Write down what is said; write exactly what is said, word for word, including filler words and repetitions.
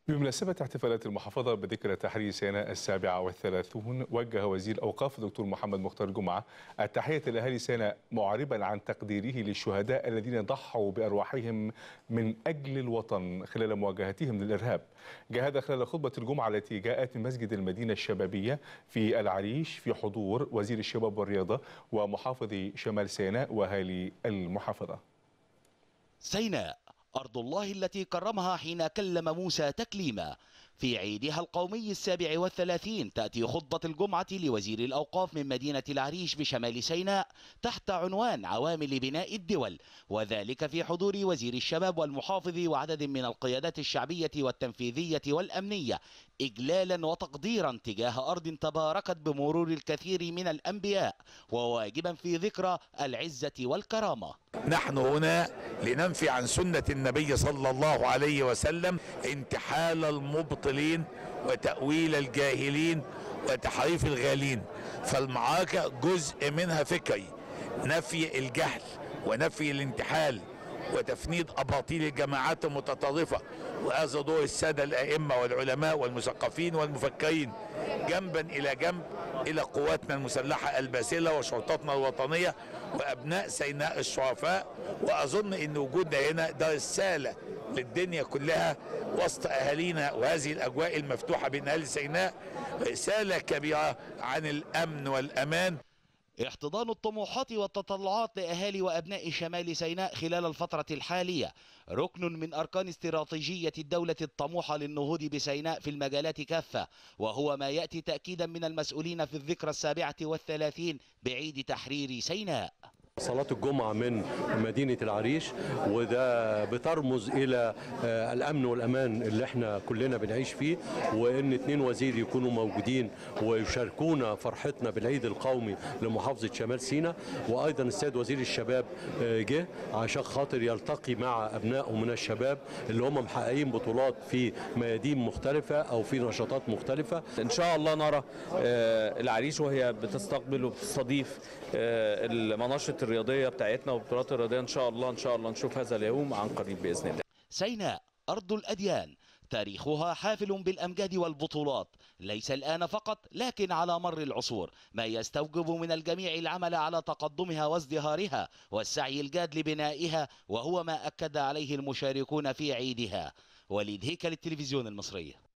بمناسبة احتفالات المحافظة بذكرى تحرير سيناء السابعة والثلاثون، وجه وزير الأوقاف دكتور محمد مختار جمعة التحية لأهالي سيناء، معربا عن تقديره للشهداء الذين ضحوا بأرواحهم من أجل الوطن خلال مواجهتهم للإرهاب. جاء هذا خلال خطبة الجمعة التي جاءت من مسجد المدينة الشبابية في العريش في حضور وزير الشباب والرياضة ومحافظ شمال سيناء وأهالي المحافظة. سيناء أرض الله التي كرمها حين كلم موسى تكليما. في عيدها القومي السابع والثلاثين تأتي خطبة الجمعة لوزير الأوقاف من مدينة العريش بشمال سيناء تحت عنوان عوامل بناء الدول، وذلك في حضور وزير الشباب والمحافظ وعدد من القيادات الشعبية والتنفيذية والأمنية، إجلالا وتقديرا تجاه أرض تباركت بمرور الكثير من الأنبياء، وواجبا في ذكرى العزة والكرامة. نحن هنا لننفي عن سنة النبي صلى الله عليه وسلم انتحال المبطلين وتأويل الجاهلين وتحريف الغالين، فالمعركة جزء منها فكري، نفي الجهل ونفي الانتحال وتفنيد أباطيل الجماعات المتطرفة، وهذا دور السادة الأئمة والعلماء والمثقفين والمفكرين جنبا إلى جنب إلى قواتنا المسلحة الباسلة وشرطتنا الوطنية وأبناء سيناء الشرفاء. وأظن أن وجودنا هنا ده رسالة للدنيا كلها وسط أهالينا، وهذه الأجواء المفتوحة بين أهل سيناء رسالة كبيرة عن الأمن والأمان. احتضان الطموحات والتطلعات لأهالي وأبناء شمال سيناء خلال الفترة الحالية ركن من أركان استراتيجية الدولة الطموحة للنهوض بسيناء في المجالات كافة، وهو ما يأتي تأكيدا من المسؤولين في الذكرى السابعة والثلاثين بعيد تحرير سيناء. صلاة الجمعة من مدينة العريش، وده بترمز إلى الأمن والأمان اللي احنا كلنا بنعيش فيه، وإن اتنين وزير يكونوا موجودين ويشاركونا فرحتنا بالعيد القومي لمحافظة شمال سيناء. وأيضا السيد وزير الشباب جه عشان خاطر يلتقي مع أبنائه من الشباب اللي هم محققين بطولات في ميادين مختلفة أو في نشاطات مختلفة. إن شاء الله نرى العريش وهي بتستقبل وبتستضيف المناشط الرياضية بتاعتنا والبطولات الرياضية. إن شاء الله إن شاء الله نشوف هذا اليوم عن قريب بإذن الله. سيناء أرض الأديان، تاريخها حافل بالأمجاد والبطولات، ليس الآن فقط لكن على مر العصور، ما يستوجب من الجميع العمل على تقدمها وازدهارها والسعي الجاد لبنائها، وهو ما أكد عليه المشاركون في عيدها. وليد هيكل، التلفزيون المصري.